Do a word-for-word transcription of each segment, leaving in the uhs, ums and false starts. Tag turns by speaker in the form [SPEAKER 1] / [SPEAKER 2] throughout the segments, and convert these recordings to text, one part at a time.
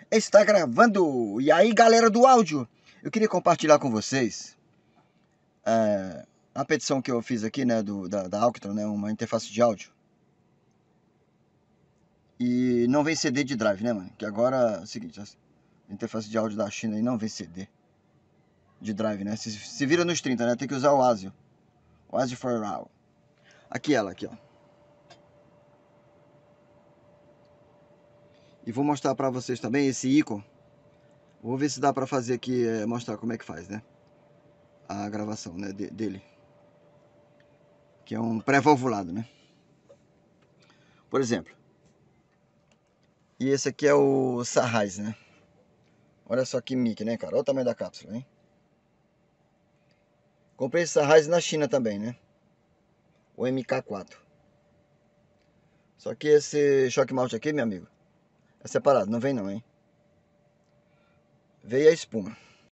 [SPEAKER 1] Está gravando! E aí, galera do áudio? Eu queria compartilhar com vocês é, a petição que eu fiz aqui, né, do, da, da Alctron, né, uma interface de áudio. E não vem C D de drive, né, mano? Que agora é o seguinte, a interface de áudio da China aí não vem C D de drive, né? Se, se vira nos trinta, né? Tem que usar o ASIO. O ASIO for All. Aqui ela, aqui, ó. E vou mostrar pra vocês também esse ícone. Vou ver se dá pra fazer aqui, é, mostrar como é que faz, né? A gravação, né, de, dele. Que é um pré-valvulado, né? Por exemplo. E esse aqui é o Sennheiser, né? Olha só que mic, né, cara? Olha o tamanho da cápsula, hein? Comprei esse Sennheiser na China também, né? O M K quatro. Só que esse choque malte aqui, meu amigo, é separado. Não vem não, hein? Veio a espuma.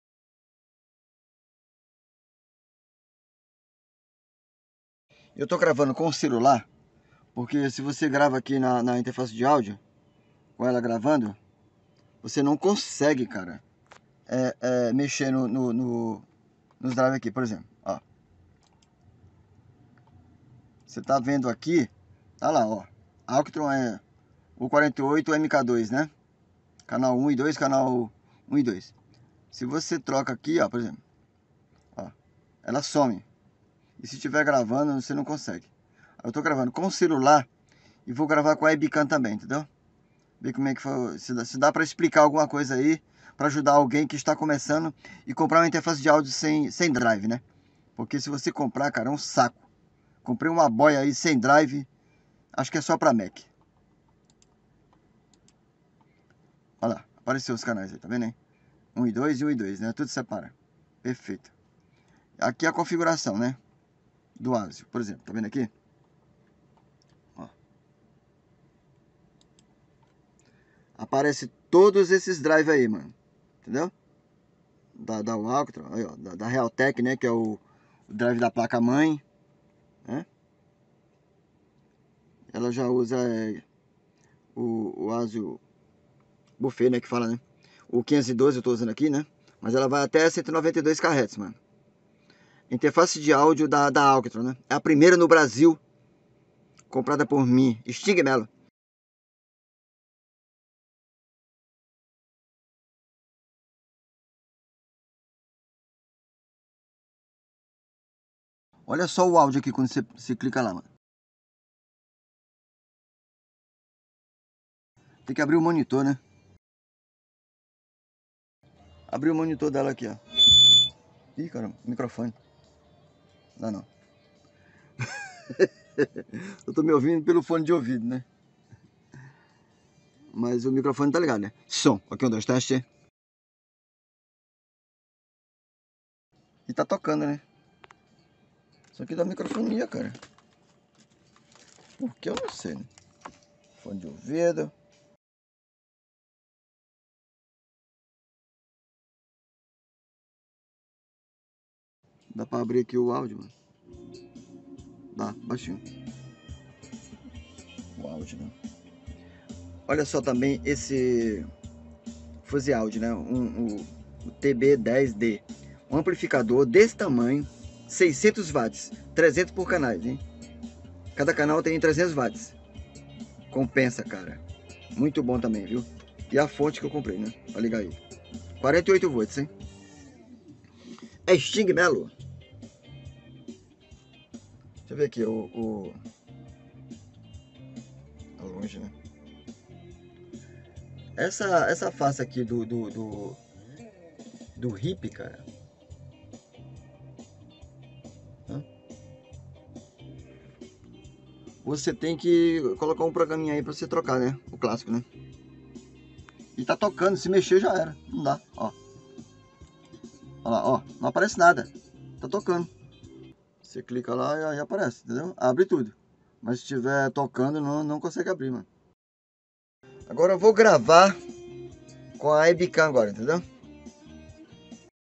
[SPEAKER 1] Eu tô gravando com o celular, porque se você grava aqui na, na interface de áudio, com ela gravando, você não consegue, cara, é, é, mexer no, no, no, nos drive aqui, por exemplo, ó. Você tá vendo aqui, tá lá, ó. Alctron é o quarenta e oito M K dois, né? Canal um e dois, canal um e dois. Se você troca aqui, ó, por exemplo, ó, ela some. E se estiver gravando, você não consegue. Eu tô gravando com o celular e vou gravar com a webcam também, entendeu? Ver como é que foi, se dá, se dá para explicar alguma coisa aí para ajudar alguém que está começando e comprar uma interface de áudio sem, sem drive, né? Porque se você comprar, cara, é um saco. Comprei uma boia aí sem drive, acho que é só para Mac. Olha lá, apareceu os canais aí, tá vendo aí? um e dois e um e dois, né? Tudo separa. Perfeito. Aqui é a configuração, né? Do ASIO, por exemplo, tá vendo aqui? Ó. Aparece todos esses drive aí, mano. Entendeu? Da, da Alctron, aí, ó, da, da Realtek, né? Que é o, o drive da placa mãe, né? Ela já usa é, o, o ASIO Buffet, né? Que fala, né? O quinhentos e doze eu tô usando aqui, né? Mas ela vai até cento e noventa e dois kHz, mano. Interface de áudio da, da Alctron, né? É a primeira no Brasil comprada por mim, Sting Mello. Olha só o áudio aqui quando você, você clica lá, mano. Tem que abrir o monitor, né? Abrir o monitor dela aqui, ó. Ih, caramba, microfone. Não, não. Eu tô me ouvindo pelo fone de ouvido, né? Mas o microfone tá ligado, né? Som. Aqui, um, dois, teste. E tá tocando, né? Isso aqui dá microfonia, cara. Por que eu não sei, né? Fone de ouvido. Dá pra abrir aqui o áudio, mano. Dá, baixinho. O áudio, né? Olha só também esse fuzzy áudio, né? Um, um, o T B dez D. Um amplificador desse tamanho, seiscentos watts, trezentos por canais, hein? Cada canal tem trezentos watts. Compensa, cara. Muito bom também, viu? E a fonte que eu comprei, né? Pra ligar aí. quarenta e oito volts, hein? É Sting Mello. Deixa eu ver aqui, o... o... Tá longe, né? Essa, essa face aqui do... do, do, do hip, cara. Hã? Você tem que colocar um programinha aí pra você trocar, né? O clássico, né? E tá tocando, se mexer já era. Não dá, ó. Olha lá, ó. Não aparece nada. Tá tocando. Você clica lá e aí aparece, entendeu? Abre tudo. Mas se estiver tocando, não, não consegue abrir, mano. Agora eu vou gravar com a webcam agora, entendeu?